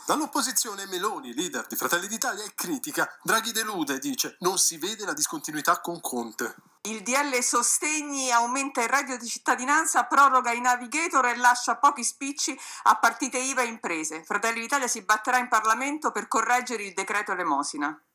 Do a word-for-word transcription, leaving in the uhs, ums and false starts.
Dall'opposizione Meloni, leader di Fratelli d'Italia, è critica. Draghi delude, dice, non si vede la discontinuità con Conte. Il D L Sostegni aumenta il reddito di cittadinanza, proroga i navigator e lascia pochi spicci a partite I V A e imprese. Fratelli d'Italia si batterà in Parlamento per correggere il decreto elemosina.